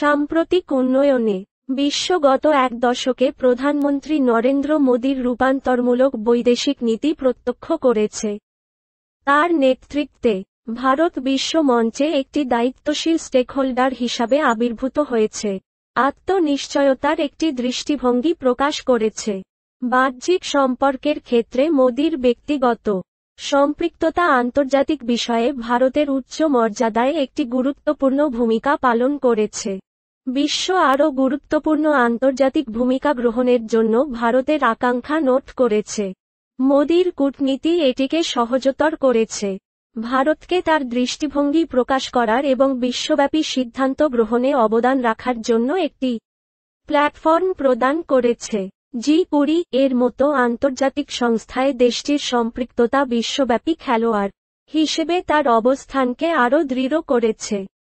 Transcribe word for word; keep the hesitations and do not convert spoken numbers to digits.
সাম্প্রতিক উন্নয়নে বিশ্ব গত এক দশকে প্রধানমন্ত্রী নরেন্দ্র মোদীর রূপান্তরমূলক বৈদেশিক নীতি প্রত্যক্ষ করেছে। তার নেতৃত্বে ভারত বিশ্ব মঞ্চে একটি দায়িত্বশীল স্টেকহোল্ডার হিসাবে আবির্ভূত হয়েছে, আত্মনিশ্চয়তার একটি দৃষ্টিভঙ্গি প্রকাশ করেছে। বাহ্যিক সম্পর্কের ক্ষেত্রে মোদীর ব্যক্তিগত সম্পৃক্ততা আন্তর্জাতিক বিষয়ে ভারতের উচ্চ মর্যাদায় একটি গুরুত্বপূর্ণ ভূমিকা পালন করেছে। বিশ্ব আরও গুরুত্বপূর্ণ আন্তর্জাতিক ভূমিকা গ্রহণের জন্য ভারতের আকাঙ্ক্ষা নোট করেছে। মোদীর কূটনীতি এটিকে সহজতর করেছে, ভারতকে তার দৃষ্টিভঙ্গি প্রকাশ করার এবং বিশ্বব্যাপী সিদ্ধান্ত গ্রহণে অবদান রাখার জন্য একটি প্ল্যাটফর্ম প্রদান করেছে। জি কুড়ি এর মতো আন্তর্জাতিক সংস্থায় দেশটির সম্পৃক্ততা বিশ্বব্যাপী খেলোয়াড় হিসেবে তার অবস্থানকে আরও দৃঢ় করেছে।